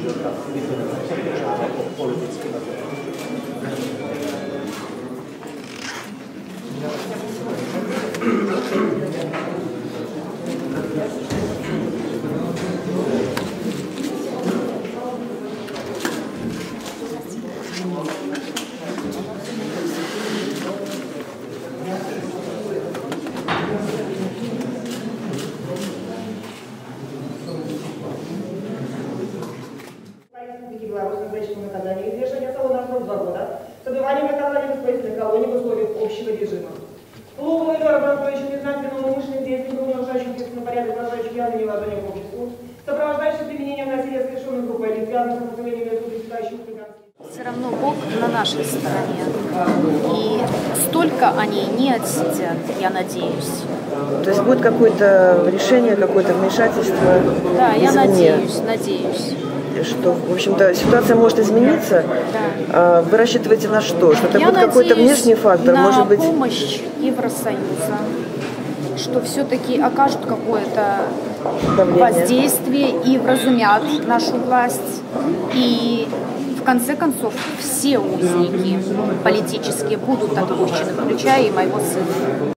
Белорусском наказанию извешения салона срок 2 года с отбыванием наказания в исправительной колонии в условиях общего режима. Ловом и образующим признательным умышленным действием, нарушающим общественный порядок, угрожающим явным неуважением к обществу, сопровождающим применением насилия, совершенной группой лиц, явным сопротивлением и пресекающим хулиганство. Все равно Бог на нашей стороне. И столько они не отсидят, я надеюсь. То есть будет какое-то решение, какое-то вмешательство? Да, я извне, надеюсь. Что, в общем-то, ситуация может измениться. Да. Вы рассчитываете на что? Что это я будет какой-то внешний фактор? На может быть, помощь Евросоюза, что все-таки окажут какое-то воздействие и вразумят нашу власть. И в конце концов все узники политические будут отпущены, включая и моего сына.